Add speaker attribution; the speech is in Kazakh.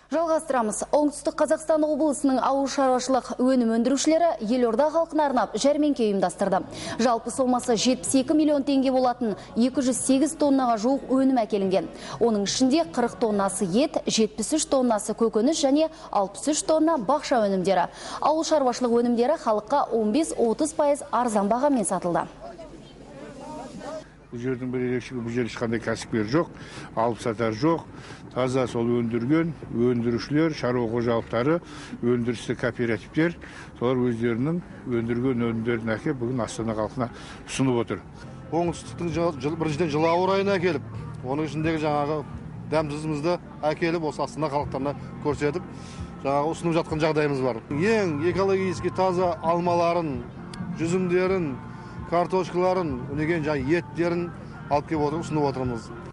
Speaker 1: Жалғастырамыз. Оңтүстік Қазақстан облысының ауыл шаруашылық өнім өндірушілері елорда халқына арнап жәрмеңке ұйымдастырды. Жалпы сомасы 72 миллион теңге болатын 208 тоннаға жуық өнім әкелінген. Оның ішінде 40 тоннасы ет, 73 тоннасы көкөніс және 63 тонна бақша өнімдері. Ауыл шаруашылық өнімдері халыққа 15-30% арзан бағамен сатылды.
Speaker 2: Бұл жердің бір ерекшелігі, бұл жерде ешқандай кәсіпкер жоқ, алып сатар жоқ. Таза сол өндірген, өндірушілер, шаруа қожалықтары, өндірісті кооперативтер, солар өздерінің өндірген өнімдерін әкеліп, бүгін Астана халқына ұсынып отыр.
Speaker 3: Оңтүстіктің біріншіден жылы ауа райына әкеліп, оның ішіндегі жаңағы дәм-тұзымызды әкеліп, осы Астана халықтарына көрсетіп, жаңағы ұсынып жатқан жағдайымыз бар. Ең экологически таза алмаларын, жүзімдерін, картошкаларын, өнеген еттерін алып келіп ұсынып отырмыз.